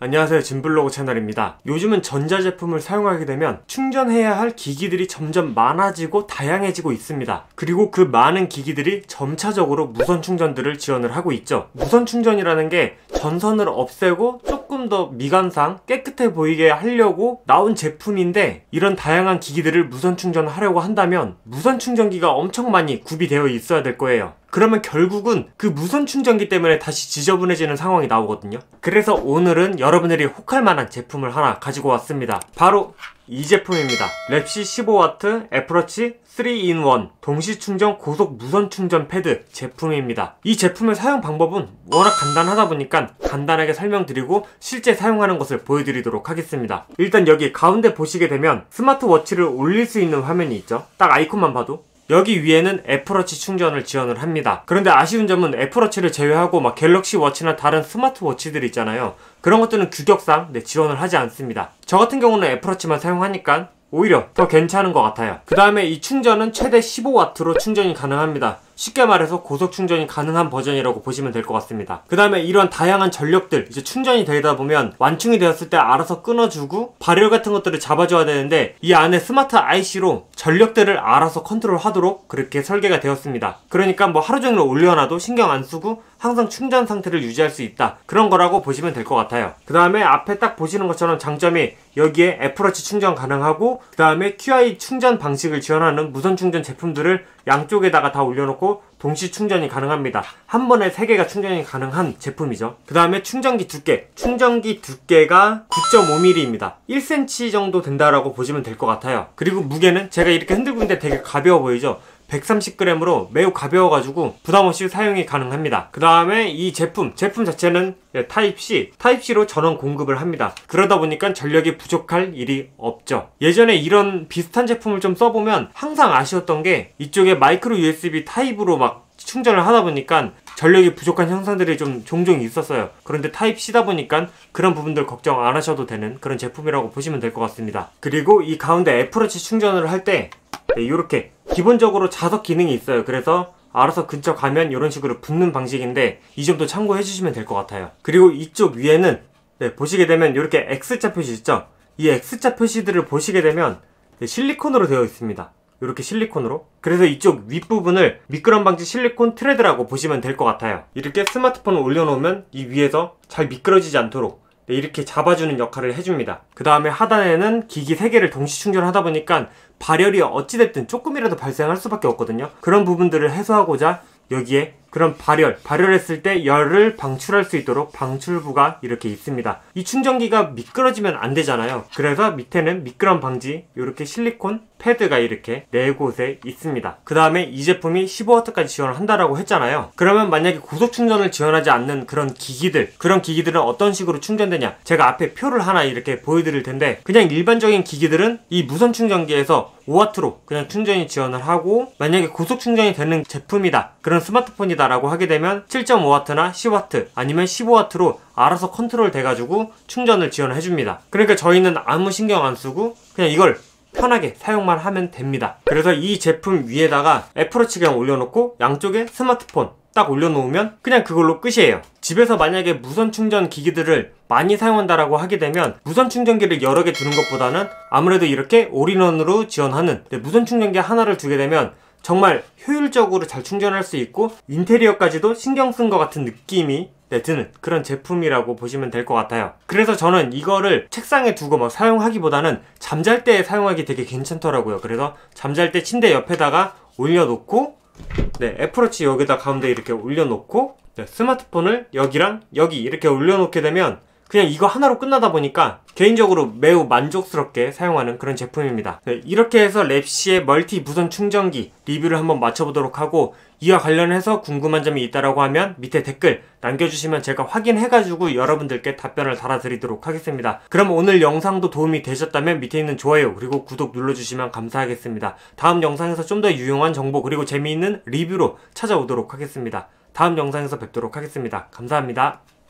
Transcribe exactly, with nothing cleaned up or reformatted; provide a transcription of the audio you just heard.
안녕하세요, 진블로그 채널입니다. 요즘은 전자제품을 사용하게 되면 충전해야 할 기기들이 점점 많아지고 다양해지고 있습니다. 그리고 그 많은 기기들이 점차적으로 무선 충전들을 지원을 하고 있죠. 무선 충전이라는 게 전선을 없애고 조금 더 미관상 깨끗해 보이게 하려고 나온 제품인데, 이런 다양한 기기들을 무선 충전하려고 한다면 무선 충전기가 엄청 많이 구비되어 있어야 될 거예요. 그러면 결국은 그 무선 충전기 때문에 다시 지저분해지는 상황이 나오거든요. 그래서 오늘은 여러분들이 혹할 만한 제품을 하나 가지고 왔습니다. 바로 이 제품입니다. 랩시 십오 와트 애플워치 삼 인 일 동시 충전 고속 무선 충전 패드 제품입니다. 이 제품의 사용 방법은 워낙 간단하다 보니까 간단하게 설명드리고 실제 사용하는 것을 보여드리도록 하겠습니다. 일단 여기 가운데 보시게 되면 스마트워치를 올릴 수 있는 화면이 있죠. 딱 아이콘만 봐도 여기 위에는 애플워치 충전을 지원을 합니다. 그런데 아쉬운 점은 애플워치를 제외하고 막 갤럭시 워치나 다른 스마트워치들 있잖아요. 그런 것들은 규격상 네, 지원을 하지 않습니다. 저 같은 경우는 애플워치만 사용하니까 오히려 더 괜찮은 것 같아요. 그 다음에 이 충전은 최대 십오 와트로 충전이 가능합니다. 쉽게 말해서 고속 충전이 가능한 버전이라고 보시면 될 것 같습니다. 그 다음에 이런 다양한 전력들 이제 충전이 되다 보면 완충이 되었을 때 알아서 끊어주고 발열 같은 것들을 잡아줘야 되는데, 이 안에 스마트 아이씨로 전력들을 알아서 컨트롤하도록 그렇게 설계가 되었습니다. 그러니까 뭐 하루 종일 올려놔도 신경 안 쓰고 항상 충전 상태를 유지할 수 있다, 그런 거라고 보시면 될 것 같아요. 그 다음에 앞에 딱 보시는 것처럼 장점이 여기에 애플워치 충전 가능하고, 그 다음에 큐아이 충전 방식을 지원하는 무선 충전 제품들을 양쪽에다가 다 올려놓고 동시 충전이 가능합니다. 한 번에 세 개가 충전이 가능한 제품이죠. 그 다음에 충전기 두께. 충전기 두께가 구 점 오 밀리미터입니다. 일 센티미터 정도 된다라고 보시면 될 것 같아요. 그리고 무게는 제가 이렇게 흔들고 있는데 되게 가벼워 보이죠? 백삼십 그램으로 매우 가벼워가지고 부담없이 사용이 가능합니다. 그 다음에 이 제품, 제품 자체는 타입C, 타입C로 전원 공급을 합니다. 그러다 보니까 전력이 부족할 일이 없죠. 예전에 이런 비슷한 제품을 좀 써보면 항상 아쉬웠던 게, 이쪽에 마이크로 유에스비 타입으로 막 충전을 하다 보니까 전력이 부족한 현상들이 좀 종종 있었어요. 그런데 타입C다 보니까 그런 부분들 걱정 안 하셔도 되는 그런 제품이라고 보시면 될 것 같습니다. 그리고 이 가운데 애플워치 충전을 할 때 네, 이렇게 기본적으로 자석 기능이 있어요. 그래서 알아서 근처 가면 이런 식으로 붙는 방식인데, 이 점도 참고해 주시면 될 것 같아요. 그리고 이쪽 위에는 네, 보시게 되면 이렇게 X자 표시 있죠? 이 X자 표시들을 보시게 되면 네, 실리콘으로 되어 있습니다. 이렇게 실리콘으로. 그래서 이쪽 윗부분을 미끄럼 방지 실리콘 트레드라고 보시면 될 것 같아요. 이렇게 스마트폰을 올려놓으면 이 위에서 잘 미끄러지지 않도록 네, 이렇게 잡아주는 역할을 해줍니다. 그 다음에 하단에는 기기 세 개를 동시 충전하다 보니까 발열이 어찌됐든 조금이라도 발생할 수밖에 없거든요. 그런 부분들을 해소하고자 여기에 그런 발열, 발열했을 때 열을 방출할 수 있도록 방출부가 이렇게 있습니다. 이 충전기가 미끄러지면 안 되잖아요. 그래서 밑에는 미끄럼 방지 이렇게 실리콘 패드가 이렇게 네 곳에 있습니다. 그 다음에 이 제품이 십오 와트까지 지원을 한다라고 했잖아요. 그러면 만약에 고속 충전을 지원하지 않는 그런 기기들, 그런 기기들은 어떤 식으로 충전되냐, 제가 앞에 표를 하나 이렇게 보여드릴 텐데, 그냥 일반적인 기기들은 이 무선 충전기에서 오 와트로 그냥 충전이 지원을 하고, 만약에 고속 충전이 되는 제품이다, 그런 스마트폰이다 라고 하게 되면 칠 점 오 와트나 십 와트 아니면 십오 와트로 알아서 컨트롤 돼가지고 충전을 지원을 해줍니다. 그러니까 저희는 아무 신경 안 쓰고 그냥 이걸 편하게 사용만 하면 됩니다. 그래서 이 제품 위에다가 애플워치 그냥 올려놓고 양쪽에 스마트폰 딱 올려놓으면 그냥 그걸로 끝이에요. 집에서 만약에 무선 충전 기기들을 많이 사용한다라고 하게 되면 무선 충전기를 여러 개 두는 것보다는 아무래도 이렇게 올인원으로 지원하는 네, 무선 충전기 하나를 두게 되면 정말 효율적으로 잘 충전할 수 있고 인테리어까지도 신경 쓴 것 같은 느낌이 네, 드는 그런 제품이라고 보시면 될 것 같아요. 그래서 저는 이거를 책상에 두고 막 사용하기보다는 잠잘 때 사용하기 되게 괜찮더라고요. 그래서 잠잘 때 침대 옆에다가 올려놓고 네, 애플워치 여기다 가운데 이렇게 올려놓고 네, 스마트폰을 여기랑 여기 이렇게 올려놓게 되면 그냥 이거 하나로 끝나다 보니까 개인적으로 매우 만족스럽게 사용하는 그런 제품입니다. 네, 이렇게 해서 랩시의 멀티 무선 충전기 리뷰를 한번 마쳐보도록 하고, 이와 관련해서 궁금한 점이 있다라고 하면 밑에 댓글 남겨주시면 제가 확인해가지고 여러분들께 답변을 달아드리도록 하겠습니다. 그럼 오늘 영상도 도움이 되셨다면 밑에 있는 좋아요 그리고 구독 눌러주시면 감사하겠습니다. 다음 영상에서 좀 더 유용한 정보 그리고 재미있는 리뷰로 찾아오도록 하겠습니다. 다음 영상에서 뵙도록 하겠습니다. 감사합니다.